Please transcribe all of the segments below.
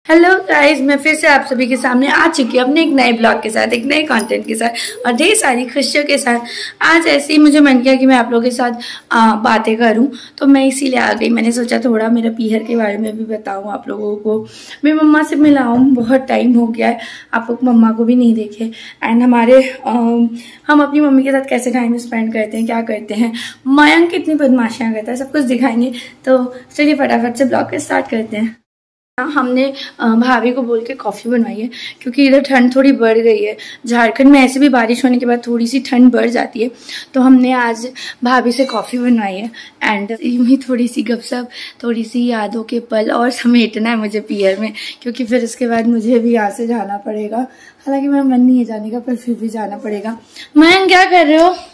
Hello guys, मैं फिर से आप सभी के सामने आ चुकी हूँ अपने एक नए ब्लॉग के साथ, एक नए कंटेंट के साथ और ढेर सारी खुशियों के साथ। आज ऐसे ही मुझे मन किया कि मैं आप लोगों के साथ बातें करूँ, तो मैं इसीलिए आ गई। मैंने सोचा थोड़ा मेरा पीहर के बारे में भी बताऊँ आप लोगों को। मैं मम्मा से मिलाऊँ, बहुत टाइम हो गया है, आप लोग मम्मा को भी नहीं देखे। एंड हम अपनी मम्मी के साथ कैसे टाइम स्पेंड करते हैं, क्या करते हैं, मयंक कितनी बदमाशियाँ करता है, सब कुछ दिखाएंगे। तो चलिए फटाफट से ब्लॉग को स्टार्ट करते हैं। हमने भाभी को बोल के कॉफ़ी बनवाई है, क्योंकि इधर ठंड थोड़ी बढ़ गई है। झारखंड में ऐसे भी बारिश होने के बाद थोड़ी सी ठंड बढ़ जाती है, तो हमने आज भाभी से कॉफ़ी बनवाई है। एंड यूँ थोड़ी सी गपशप, थोड़ी सी यादों के पल और समेटना है मुझे पीहर में, क्योंकि फिर उसके बाद मुझे भी यहाँ से जाना पड़ेगा। हालांकि मेरा मन नहीं है जाने का, पर फिर भी जाना पड़ेगा। मयंक क्या कर रहे हो?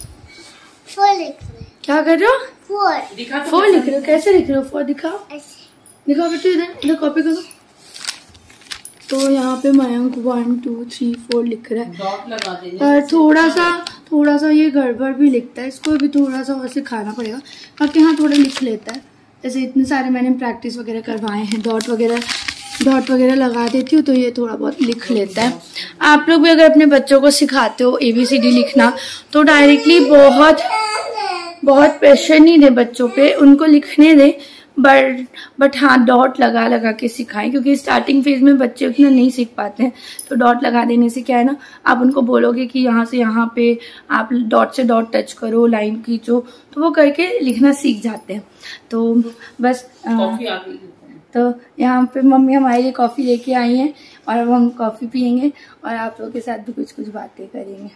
क्या कर रहे हो? फोर लिख रहे हो? कैसे लिख रहे हो? फोर दिखाओ, दिखाओ बेटे, इधर कॉपी करो। तो यहाँ पे मयंक 1 2 3 4 लिख रहा है, पर थोड़ा सा ये गड़बड़ भी लिखता है, इसको भी थोड़ा सा और सिखाना पड़ेगा। बाकी हाँ थोड़ा लिख लेता है। जैसे इतने सारे मैंने प्रैक्टिस वगैरह करवाए हैं, डॉट वगैरह लगा देती हूँ, तो ये थोड़ा बहुत लिख लेता है। आप लोग भी अगर अपने बच्चों को सिखाते हो ABCD लिखना, तो डायरेक्टली बहुत प्रेशर नहीं दे बच्चों पे, उनको लिखने दे, बट हाँ डॉट लगा के सिखाएं, क्योंकि स्टार्टिंग फेज में बच्चे उतना नहीं सीख पाते हैं। तो डॉट लगा देने से क्या है ना, आप उनको बोलोगे कि यहाँ से यहाँ पे आप डॉट से डॉट टच करो, लाइन खींचो, तो वो करके लिखना सीख जाते हैं। तो बस तो यहाँ पे मम्मी हमारे लिए कॉफ़ी लेके आई हैं, और अब हम कॉफ़ी पियेंगे और आप लोगों के साथ भी कुछ बातें करेंगे।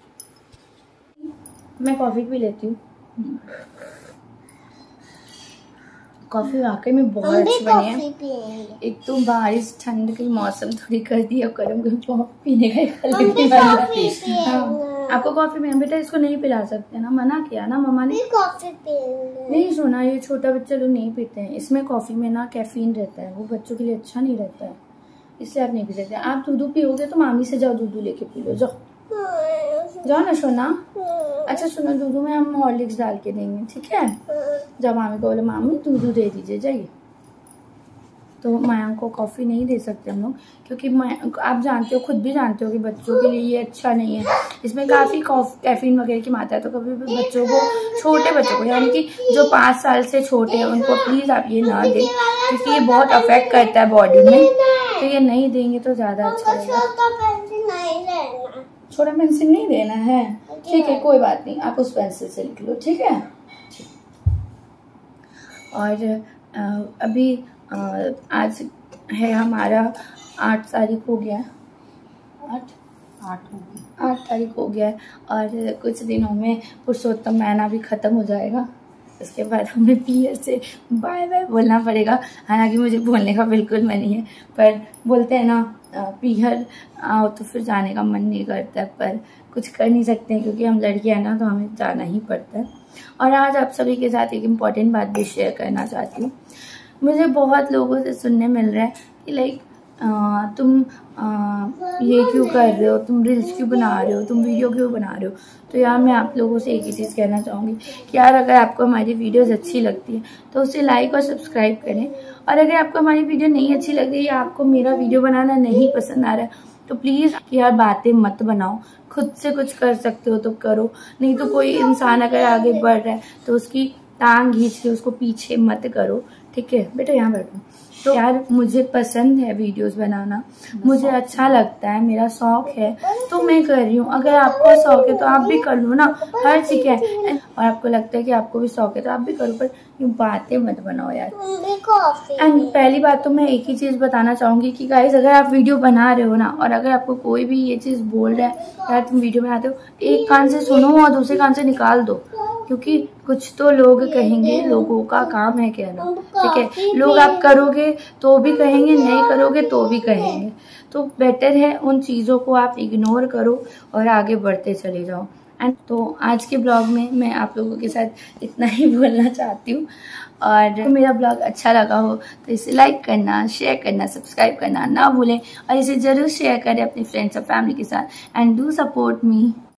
मैं कॉफ़ी पी लेती हूँ। कॉफी वाकई में बहुत अच्छी बनी है। एक तो बारिश ठंड की मौसम थोड़ी कर दी है, गर्म पीने का आपको कॉफी में बेटा इसको नहीं पिला सकते ना, मना किया ना मम्मा ने। कॉफी नहीं सुना, ये छोटा बच्चा लोग नहीं पीते हैं। इसमें कॉफी में ना कैफीन रहता है, वो बच्चों के लिए अच्छा नहीं रहता है, इसलिए आप नहीं पी सकते। आप दूध पियोगे तो मामी से जाओ दूध लेके पी लो, जाओ ना सोना। अच्छा सुनो, दूध में हम हॉर्लिक्स डाल के देंगे, ठीक है? जब मामी को बोले मामी दूध दे दीजिए, जाइए। तो मयंक को कॉफ़ी नहीं दे सकते हम लोग, क्योंकि आप जानते हो, खुद भी जानते हो कि बच्चों के लिए ये अच्छा नहीं है। इसमें काफ़ी कैफीन वगैरह की मात्रा है। तो कभी भी बच्चों को, छोटे बच्चों को, यानी कि जो 5 साल से छोटे हैं, उनको प्लीज़ आप ये ना दें, क्योंकि ये बहुत अफेक्ट करता है बॉडी में। तो ये नहीं देंगे तो ज़्यादा अच्छा रहेगा। छोटा पेंसिल नहीं देना है, ठीक है, कोई बात नहीं, आप उस पेंसिल से लिख लो, ठीक है? और अभी आज है हमारा 8 तारीख हो गया, 8 तारीख हो गया है, और कुछ दिनों में पुरुषोत्तम महीना भी खत्म हो जाएगा। उसके बाद हमें पीहर से बाय बाय बोलना पड़ेगा। हालांकि मुझे बोलने का बिल्कुल मन नहीं है, पर बोलते हैं ना पीहर आओ तो फिर जाने का मन नहीं करता है, पर कुछ कर नहीं सकते हैं, क्योंकि हम लड़कियां हैं ना, तो हमें जाना ही पड़ता है। और आज आप सभी के साथ एक इम्पॉर्टेंट बात भी शेयर करना चाहती हूँ। मुझे बहुत लोगों से सुनने मिल रहा है कि लाइक तुम ये क्यों कर रहे हो, तुम रील्स क्यों बना रहे हो, तुम वीडियो क्यों बना रहे हो। तो यार मैं आप लोगों से एक ही चीज़ कहना चाहूँगी कि यार अगर आपको हमारी वीडियोस अच्छी लगती है तो उसे लाइक और सब्सक्राइब करें, और अगर आपको हमारी वीडियो नहीं अच्छी लग रही या आपको मेरा वीडियो बनाना नहीं पसंद आ रहा है, तो प्लीज़ यार बातें मत बनाओ, खुद से कुछ कर सकते हो तो करो। नहीं तो कोई इंसान अगर आगे बढ़ रहा है तो उसकी टांग खींच के उसको पीछे मत करो, ठीक है? बेटा यहाँ बैठो। तो यार मुझे पसंद है वीडियोस बनाना, मुझे अच्छा लगता है, मेरा शौक है, तो मैं कर रही हूँ। अगर आपको शौक है तो आप भी कर लो ना, हर चीज है। और आपको लगता है कि आपको भी शौक है तो आप भी करो, पर यूँ बातें मत बनाओ यार। एंड पहली बात तो मैं एक ही चीज बताना चाहूंगी कि गाइस, अगर आप वीडियो बना रहे हो ना, और अगर आपको कोई भी ये चीज बोल रहा है यार तुम वीडियो बनाते हो, एक कान से सुनो और दूसरे कान से निकाल दो, क्योंकि कुछ तो लोग कहेंगे, लोगों का काम है कहना, ठीक है? लोग आप करोगे तो भी कहेंगे, नहीं करोगे तो भी कहेंगे। तो बेटर है उन चीज़ों को आप इग्नोर करो और आगे बढ़ते चले जाओ। एंड तो आज के ब्लॉग में मैं आप लोगों के साथ इतना ही बोलना चाहती हूँ। और तो मेरा ब्लॉग अच्छा लगा हो तो इसे लाइक करना, शेयर करना, सब्सक्राइब करना ना भूलें, और इसे ज़रूर शेयर करें अपने फ्रेंड्स और फैमिली के साथ। And do support me.